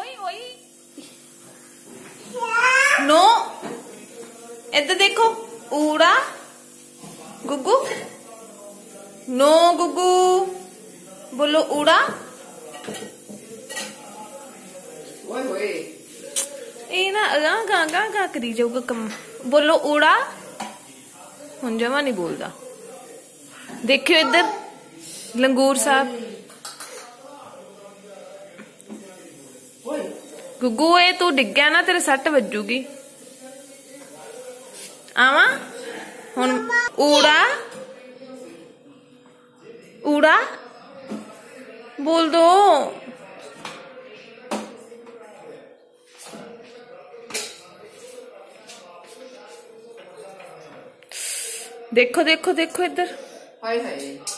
ओए ओए नो, इधर देखो, ऊड़ा गुगू, नो गुगू, बोलो ऊड़ा। ये ना गा गा गा करी जाऊगा कम, बोलो ऊड़ा। हुन जमा नहीं बोलता। देखियो इधर लंगूर साहब, गुगू ये तू डिग गया ना, तेरे सट बजूगी। आवा हुन, ऊड़ा ऊड़ा बोल दो। देखो देखो देखो इधर, हाय हाय।